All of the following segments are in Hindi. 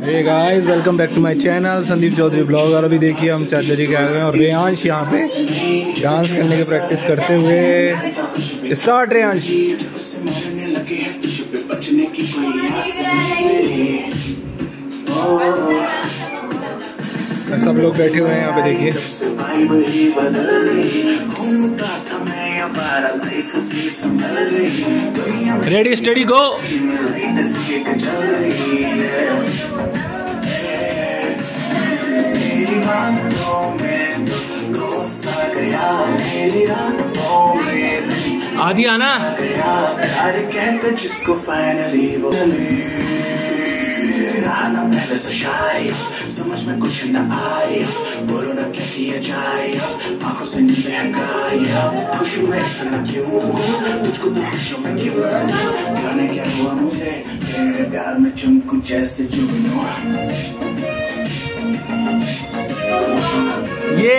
Hey guys, welcome back to my channel Sandeep Chaudhary blog. और अभी देखिए हम चाचा जी के आए हुए हैं और रेयांश यहाँ पे डांस करने की प्रैक्टिस करते हुए। स्टार्ट रेयांश। सब लोग बैठे हुए हैं यहाँ पे, देखिए। Ready steady go. आदि आना। जिसको फाइनली वो पहले से शायद समझ में कुछ न आए, बोलो ना क्या किया जाए, आंखों से नींद बहकाई, खुशी में इतना क्यों तुझको तो जो मैं क्यों जाने क्या हुआ मुझे, तेरे प्यार में चमकू जैसे जुगनू। ये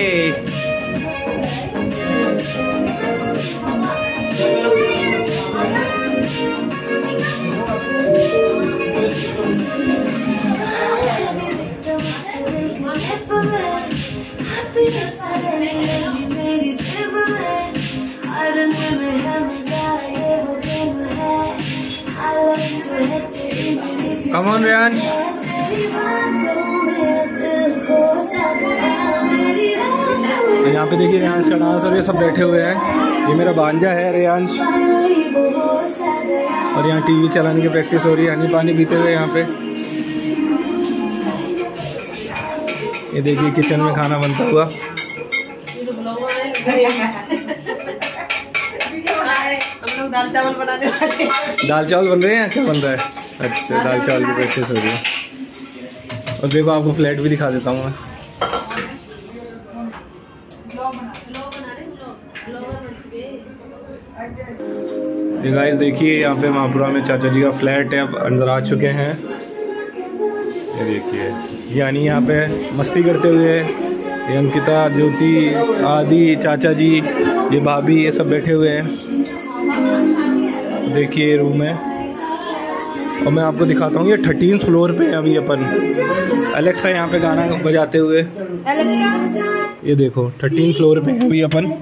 Come on, रेयांश। यहाँ पे देखिए रेयांश का डांस, और ये सब बैठे हुए हैं। ये मेरा भांजा है रेयांश, और यहाँ टीवी चलाने की प्रैक्टिस हो रही है, हनी पानी पीते हुए यहाँ पे। ये देखिए किचन में खाना बनता हुआ। हम लोग दाल चावल बनाने वाले। दाल चावल बन रहे हैं, क्या बन रहा है? अच्छा, दाल चावल की प्रैक्टिस हो रही है। और देखो आपको फ्लैट भी दिखा देता हूँ मैं। ये गाइस देखिए, यहाँ पे महापुरा में चाचा जी का फ्लैट है, अब अंदर आ चुके हैं। ये देखिए, यानी यहाँ पे मस्ती करते हुए ये अंकिता, ज्योति, आदि, चाचा जी, ये भाभी, ये सब बैठे हुए हैं। देखिए ये रूम है, और मैं आपको दिखाता हूँ। ये 13 फ्लोर पे है अभी अपन। एलेक्सा यहाँ पे गाना बजाते हुए। ये देखो 13 फ्लोर पे है अभी अपन।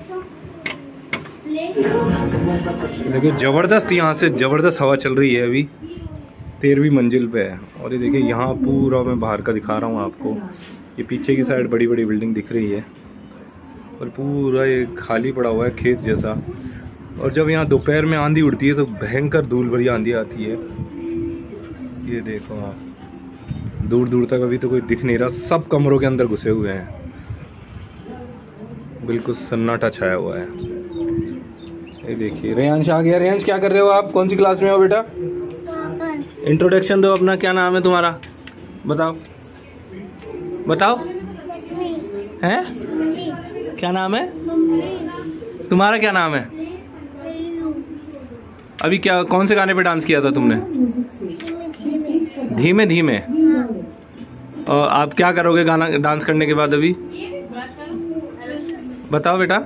देखिए जबरदस्त, यहाँ से जबरदस्त हवा चल रही है अभी। 13वीं मंजिल पे है। और ये देखिए यहाँ पूरा मैं बाहर का दिखा रहा हूँ आपको। ये पीछे की साइड बड़ी बड़ी बिल्डिंग दिख रही है, और पूरा ये खाली पड़ा हुआ है खेत जैसा। और जब यहाँ दोपहर में आंधी उड़ती है तो भयंकर धूल भरी आंधी आती है। ये देखो आप, दूर दूर तक अभी तो कोई दिख नहीं रहा, सब कमरों के अंदर घुसे हुए हैं, बिल्कुल सन्नाटा छाया हुआ है। ये देखिए रेयांश आ गया। रेयांश क्या कर रहे हो आप? कौन सी क्लास में हो बेटा? इंट्रोडक्शन दो अपना। क्या नाम है तुम्हारा? बताओ बताओ। हैं? क्या नाम है तुम्हारा? क्या नाम है? अभी क्या, कौन से गाने पे डांस किया था तुमने? धीमे धीमे। और आप क्या करोगे गाना डांस करने के बाद? अभी बताओ बेटा।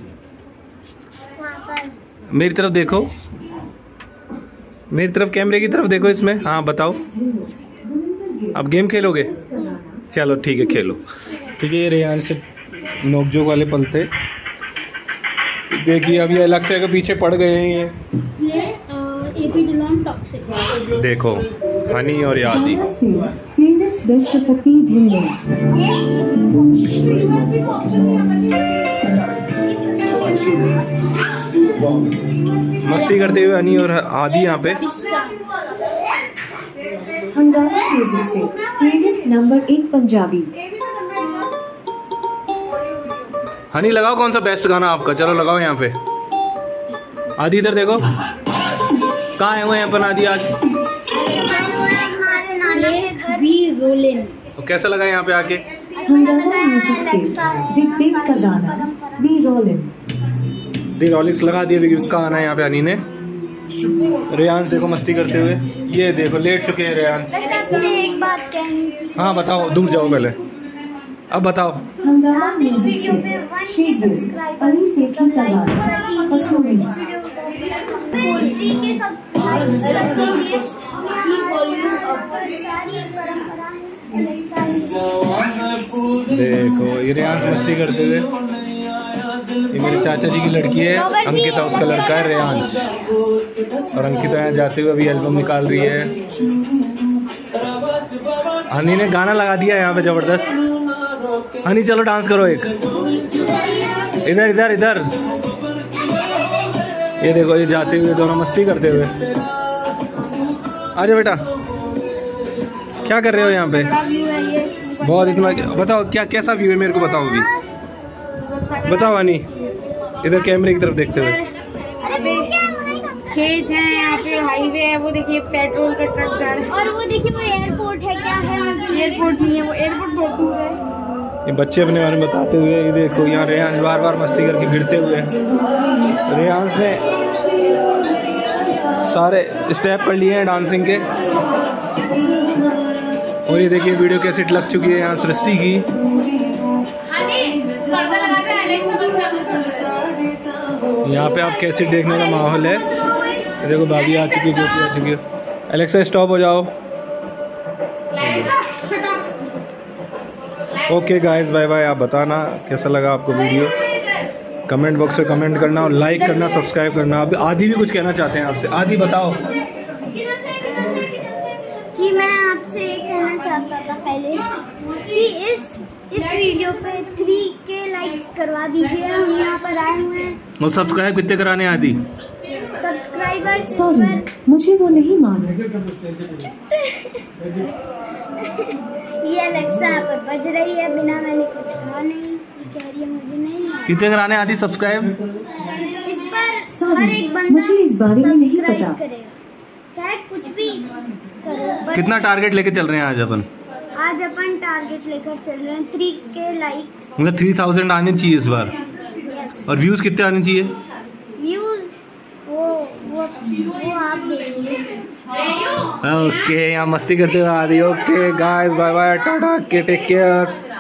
मेरी तरफ देखो, मेरी तरफ, कैमरे की तरफ देखो इसमें। हाँ बताओ, आप गेम खेलोगे? चलो ठीक है, खेलो। ठीक है, ये रेयांश से नोकझोंक वाले पल थे। देखिए अभी एलेक्सा के पीछे पड़ गए हैं ये। देखो हनी और यादी। मस्ती करते हुए हनी और आदि यहाँ पे। हंगामा म्यूजिक से प्लेलिस्ट नंबर 1 पंजाबी। हनी लगाओ कौन सा बेस्ट गाना आपका। चलो लगाओ यहाँ पे। आदि इधर देखो, कहाँ है वो यहाँ पर आदि आज? तो कैसा लगा यहाँ पे आके? हंगामा म्यूजिक से बिग बिग का गाना दी रोलिंग। दी रोलिक्स लगा दिया बिग बिग का गाना यहाँ पे हनी ने। रेयांश देखो मस्ती करते हुए। ये देखो लेट चुके हैं रेयांश। एक बात कहनी थी। हाँ बताओ, दूर जाओ पहले, अब बताओ। हंगामा म्यूजिक से सब्सक्राइब अली सेठी का गाना पसंद। हमारी एक परंपरा है अलेक्सा ही। देखो ये रेयांश मस्ती करते हुए, ये मेरे चाचा जी की लड़की है अंकिता, उसका लड़का है रेयांश। और अंकिता यहाँ जाते हुए अभी एल्बम निकाल रही है। हनी ने गाना लगा दिया यहाँ पे जबरदस्त। हनी चलो डांस करो एक, इधर इधर इधर। ये देखो ये जाते हुए दोनों मस्ती करते हुए। आजा बेटा, क्या कर रहे हो यहाँ पे? बहुत इतना बताओ, क्या कैसा व्यू है मेरे को बताओ अभी, बताओ हनी इधर कैमरे की तरफ देखते हुए। खेत है यहाँ पे, हाईवे है, वो देखिए पेट्रोल का ट्रक जा रहा है। और वो देखिए वो एयरपोर्ट है, क्या है? एयरपोर्ट नहीं है, वो एयरपोर्ट बहुत दूर है। ये बच्चे अपने बारे में बताते हुए, ये देखो यहाँ रेयांश बार बार मस्ती करके गिरते हुए। रेयांश ने सारे स्टेप कर लिए हैं डांसिंग के। और ये देखिए वीडियो कैसेट लग चुकी है यहाँ सृष्टि की। यहाँ पे आप कैसेट देखने का माहौल है। देखो भाभी आ चुकी है, ज्योति आ चुकी है। एलेक्सा स्टॉप हो जाओ। Okay guys, bye bye. आप बताना कैसा लगा आपको वीडियो, कमेंट बॉक्स में कमेंट करना और लाइक करना, सब्सक्राइब करना। अब आदि भी कुछ कहना चाहते हैं आपसे। आदि बताओ। कि मैं आपसे ये कहना चाहता था पहले कि इस वीडियो पे 3K लाइक्स करवा दीजिए। हम यहाँ पर आए हुए हैं। और सब्सक्राइब कितने कराने आदि? सब्सक्राइबर्स सॉरी, मुझे वो नहीं मालूम। ये अलेक्सा यहाँ पर बज रही है, बिना मैंने कुछ कहा नहीं। ये कह रही है मुझे नहीं मालूम। कितने कराने आदि सब्सक्राइब? इस पर Sorry, हर एक बंदा मुझे इस बारे में नहीं सब्सक्राइब पता। करेगा, चाहे कुछ भी करो। but कितना टारगेट लेके चल रहे हैं आज अपन? आज अपन टारगेट लेकर चल रहे हैं 3K लाइक्स। मतलब 3000 आने चाहिए इस बार। यस। और व्यूज कितने आने चाहिए? व्यूज वो आप देखिए। ओके, यहाँ मस्ती करते हुए आ रही। Okay guys, bye bye, tata, take care.